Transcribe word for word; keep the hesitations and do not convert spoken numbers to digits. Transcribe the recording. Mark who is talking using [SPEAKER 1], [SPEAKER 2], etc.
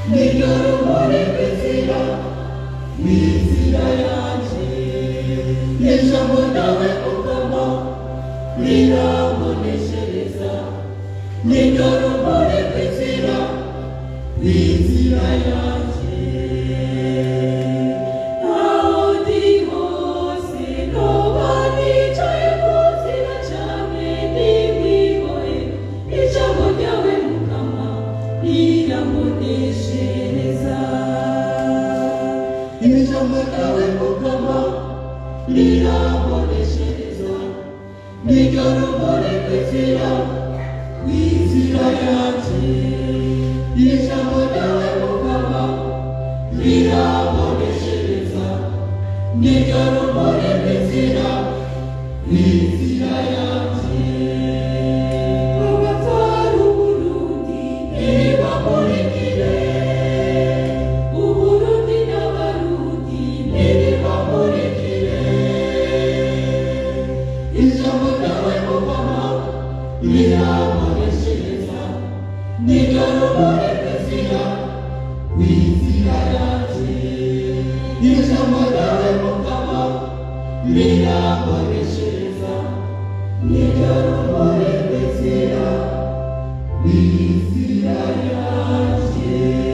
[SPEAKER 1] niryo rumuri rw'inzira n'inzira yanjye n'ijambo ryawe uvamo riraboneshereza niryo rumuri rw'inzira n'inzira yanjye aho ndi hose noba nicaye ku nzira cyane n'imwigoye ijambo ryawe mukama riraboneshereza ijambo ryawe mukama riraboneshereza niryo rumuri rw'inzira n'inzira yanjye ijambo ryawe mukama riraboneshereza niryo rumuri rw'inzira n'inzira yanjye abatwara uburundi ntibamurikire uburundi n'abarundi ntibamurikire ijambo ryawe mukama riraboneshereza niryo rumuri rw'inzira n'inzira yanjye ijambo ryawe mukama riraboneshereza niryo rumuri rw'inzira n'inzira yanjye